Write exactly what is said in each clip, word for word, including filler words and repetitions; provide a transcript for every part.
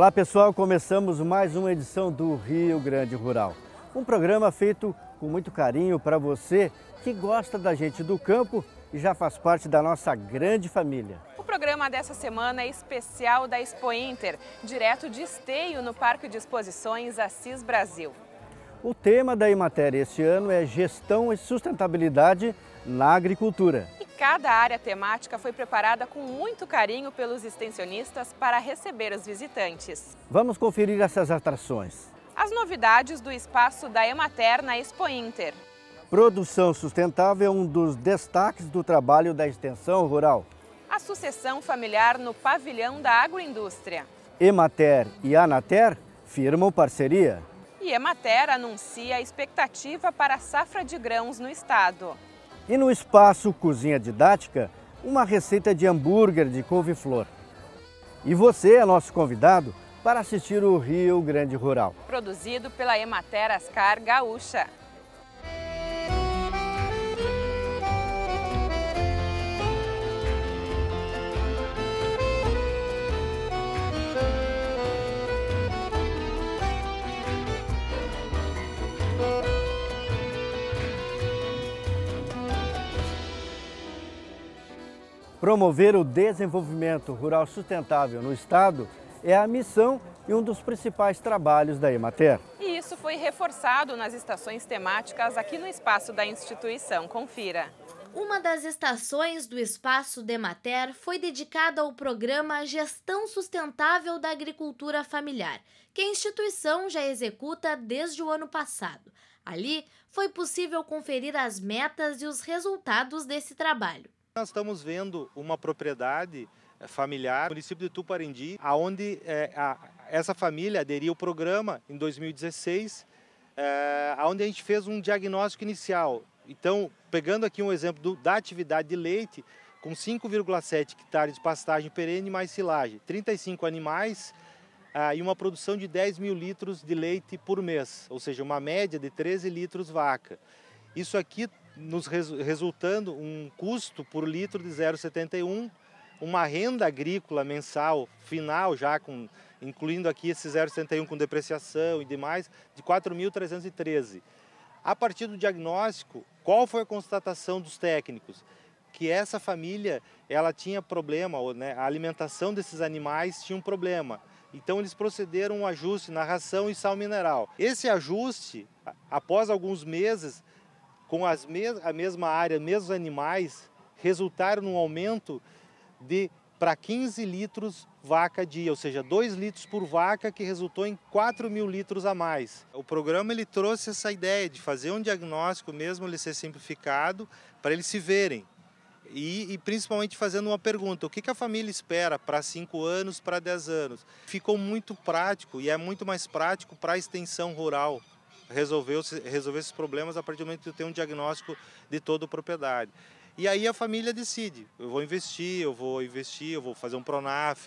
Olá pessoal, começamos mais uma edição do Rio Grande Rural. Um programa feito com muito carinho para você que gosta da gente do campo e já faz parte da nossa grande família. O programa dessa semana é especial da Expo Inter, direto de Esteio, no Parque de Exposições Assis Brasil. O tema da Emater este ano é Gestão e Sustentabilidade na Agricultura. E cada área temática foi preparada com muito carinho pelos extensionistas para receber os visitantes. Vamos conferir essas atrações. As novidades do espaço da Emater na Expo Inter. Produção sustentável é um dos destaques do trabalho da extensão rural. A sucessão familiar no pavilhão da agroindústria. Emater e Anater firmam parceria. E Emater anuncia a expectativa para a safra de grãos no estado. E no espaço Cozinha Didática, uma receita de hambúrguer de couve-flor. E você é nosso convidado para assistir o Rio Grande Rural. Produzido pela Emater Ascar Gaúcha. Promover o desenvolvimento rural sustentável no estado é a missão e um dos principais trabalhos da Emater. E isso foi reforçado nas estações temáticas aqui no espaço da instituição. Confira. Uma das estações do espaço da Emater foi dedicada ao programa Gestão Sustentável da Agricultura Familiar, que a instituição já executa desde o ano passado. Ali foi possível conferir as metas e os resultados desse trabalho. Nós estamos vendo uma propriedade familiar no município de Tuparendi, onde é, a, essa família aderiu ao programa em dois mil e dezesseis, é, onde a gente fez um diagnóstico inicial. Então, pegando aqui um exemplo do, da atividade de leite, com cinco vírgula sete hectares de pastagem perene mais silagem, trinta e cinco animais ah, e uma produção de dez mil litros de leite por mês, ou seja, uma média de treze litros vaca. Isso aqui nos resultando um custo por litro de zero vírgula setenta e um, uma renda agrícola mensal final, já com, incluindo aqui esse zero vírgula setenta e um com depreciação e demais, de quatro mil trezentos e treze. A partir do diagnóstico, qual foi a constatação dos técnicos? Que essa família ela tinha problema, né? A alimentação desses animais tinha um problema. Então eles procederam um ajuste na ração e sal mineral. Esse ajuste, após alguns meses, com as mes a mesma área, mesmos animais, resultaram num aumento de para quinze litros vaca dia, ou seja, dois litros por vaca, que resultou em quatro mil litros a mais. O programa ele trouxe essa ideia de fazer um diagnóstico, mesmo ele ser simplificado, para eles se verem. E, e principalmente fazendo uma pergunta, o que, que a família espera para cinco anos, para dez anos? Ficou muito prático e é muito mais prático para a extensão rural. Resolver, resolver esses problemas a partir do momento que eu tenho um diagnóstico de toda a propriedade. E aí a família decide, eu vou investir, eu vou investir, eu vou fazer um Pronaf,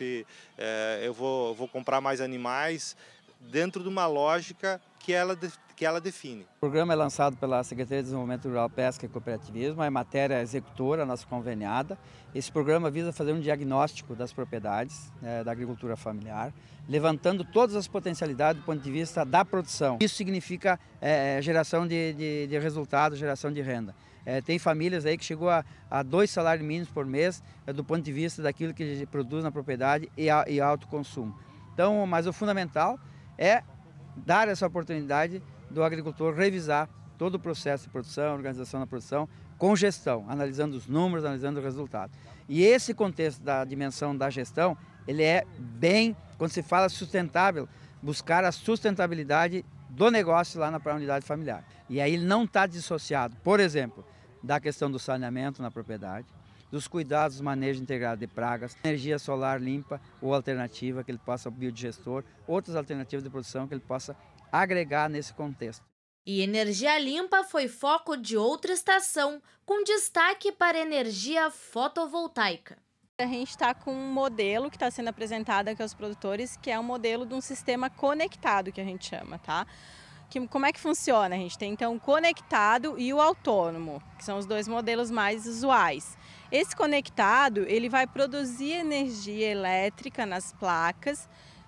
é, eu vou, eu vou comprar mais animais, dentro de uma lógica que ela, que ela define. O programa é lançado pela Secretaria de Desenvolvimento Rural, Pesca e Cooperativismo, a Emater é a executora, a nossa conveniada. Esse programa visa fazer um diagnóstico das propriedades é, da agricultura familiar, levantando todas as potencialidades do ponto de vista da produção. Isso significa é, geração de, de, de resultados, geração de renda. É, tem famílias aí que chegou a, a dois salários mínimos por mês é, do ponto de vista daquilo que produz na propriedade e, a, e alto consumo. Então, mas o fundamental é dar essa oportunidade do agricultor revisar todo o processo de produção, organização da produção, com gestão, analisando os números, analisando o resultado. E esse contexto da dimensão da gestão, ele é bem, quando se fala sustentável, buscar a sustentabilidade do negócio lá na unidade familiar. E aí ele não está dissociado, por exemplo, da questão do saneamento na propriedade, dos cuidados do manejo integrado de pragas, energia solar limpa ou alternativa que ele possa, biodigestor, outras alternativas de produção que ele possa agregar nesse contexto. E energia limpa foi foco de outra estação, com destaque para energia fotovoltaica. A gente está com um modelo que está sendo apresentado aqui aos produtores, que é um modelo de um sistema conectado, que a gente chama, tá? Que, como é que funciona? A gente tem então o conectado e o autônomo, que são os dois modelos mais usuais. Esse conectado, ele vai produzir energia elétrica nas placas,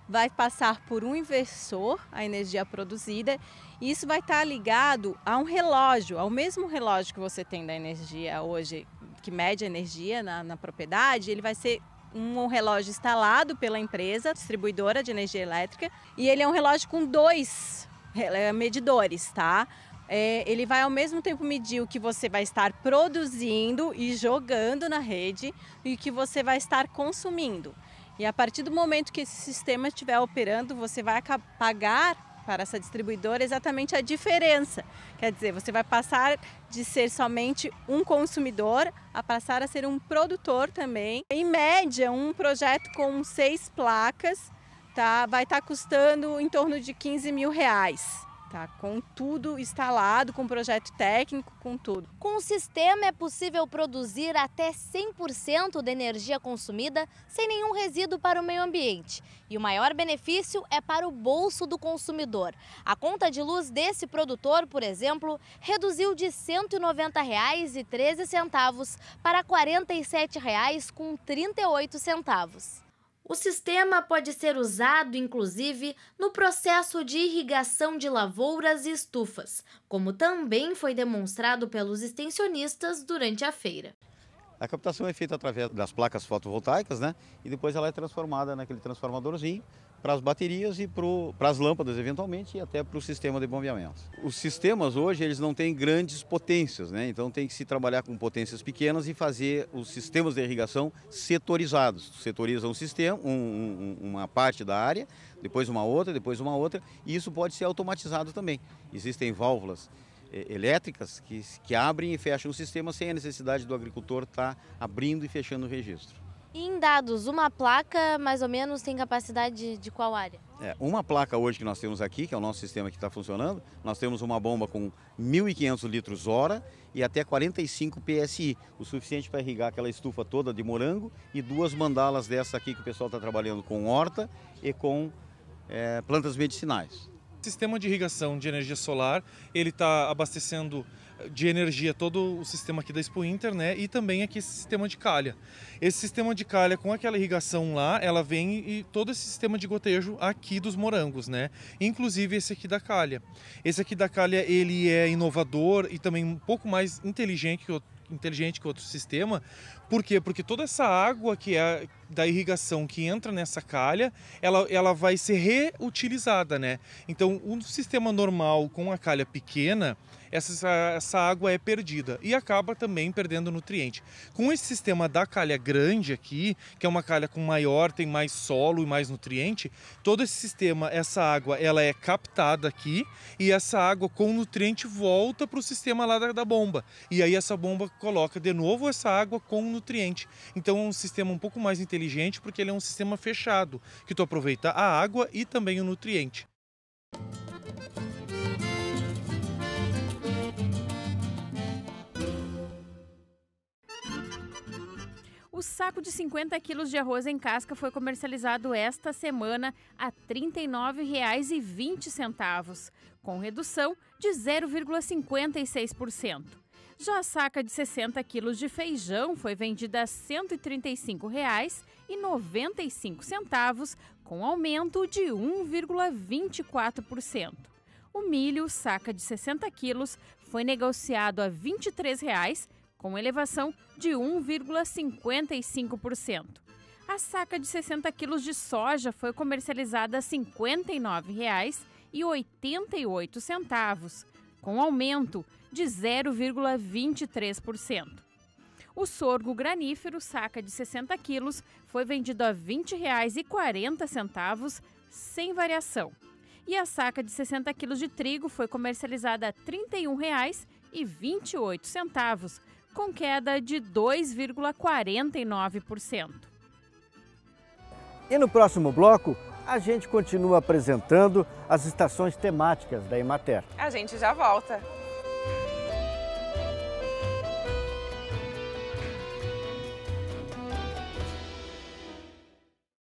vai passar por um inversor, a energia produzida, e isso vai estar ligado a um relógio, ao mesmo relógio que você tem da energia hoje, que mede a energia na, na propriedade. Ele vai ser um relógio instalado pela empresa distribuidora de energia elétrica, e ele é um relógio com dois medidores, tá? É, ele vai ao mesmo tempo medir o que você vai estar produzindo e jogando na rede e o que você vai estar consumindo. E a partir do momento que esse sistema estiver operando, você vai pagar para essa distribuidora exatamente a diferença. Quer dizer, você vai passar de ser somente um consumidor a passar a ser um produtor também. Em média, um projeto com seis placas, tá, vai estar custando em torno de quinze mil reais. Tá, com tudo instalado, com projeto técnico, com tudo. Com o sistema é possível produzir até cem por cento da energia consumida sem nenhum resíduo para o meio ambiente. E o maior benefício é para o bolso do consumidor. A conta de luz desse produtor, por exemplo, reduziu de cento e noventa reais e treze centavos para quarenta e sete reais com trinta e oito centavos. O sistema pode ser usado, inclusive, no processo de irrigação de lavouras e estufas, como também foi demonstrado pelos extensionistas durante a feira. A captação é feita através das placas fotovoltaicas, né? E depois ela é transformada naquele transformadorzinho para as baterias e para as lâmpadas, eventualmente, e até para o sistema de bombeamento. Os sistemas hoje eles não têm grandes potências, né? Então tem que se trabalhar com potências pequenas e fazer os sistemas de irrigação setorizados. Setoriza um sistema, um, um, uma parte da área, depois uma outra, depois uma outra, e isso pode ser automatizado também. Existem válvulas elétricas que, que abrem e fecham o sistema sem a necessidade do agricultor estar abrindo e fechando o registro. E em dados, uma placa mais ou menos tem capacidade de, de qual área? É, uma placa hoje que nós temos aqui, que é o nosso sistema que está funcionando, nós temos uma bomba com mil e quinhentos litros hora e até quarenta e cinco P S I, o suficiente para irrigar aquela estufa toda de morango e duas mandalas dessa aqui que o pessoal está trabalhando com horta e com é, plantas medicinais. O sistema de irrigação de energia solar, ele está abastecendo de energia todo o sistema aqui da Expo Inter, né? E também aqui esse sistema de calha. Esse sistema de calha com aquela irrigação lá, ela vem e todo esse sistema de gotejo aqui dos morangos, né? Inclusive esse aqui da calha. Esse aqui da calha, ele é inovador e também um pouco mais inteligente que o inteligente que outro sistema. Por quê? Porque toda essa água que é da irrigação que entra nessa calha, ela, ela vai ser reutilizada, né? Então, um sistema normal com a calha pequena, essa, essa água é perdida e acaba também perdendo nutriente. Com esse sistema da calha grande aqui, que é uma calha com maior, tem mais solo e mais nutriente, todo esse sistema, essa água, ela é captada aqui e essa água com nutriente volta para o sistema lá da, da bomba. E aí essa bomba coloca de novo essa água com nutriente. Então é um sistema um pouco mais inteligente porque ele é um sistema fechado, que tu aproveita a água e também o nutriente. O saco de cinquenta quilos de arroz em casca foi comercializado esta semana a trinta e nove reais e vinte centavos, com redução de zero vírgula cinquenta e seis por cento. Já a saca de sessenta quilos de feijão foi vendida a cento e trinta e cinco reais e noventa e cinco centavos, com aumento de um vírgula vinte e quatro por cento. O milho, saca de sessenta quilos, foi negociado a vinte e três reais, com elevação de um vírgula cinquenta e cinco por cento. A saca de sessenta quilos de soja foi comercializada a cinquenta e nove reais e oitenta e oito centavos, com aumento de zero vírgula vinte e três por cento. O sorgo granífero, saca de sessenta quilos, foi vendido a vinte reais e quarenta centavos, sem variação. E a saca de sessenta quilos de trigo foi comercializada a trinta e um reais e vinte e oito centavos, com queda de dois vírgula quarenta e nove por cento. E no próximo bloco, a gente continua apresentando as estações temáticas da Emater. A gente já volta.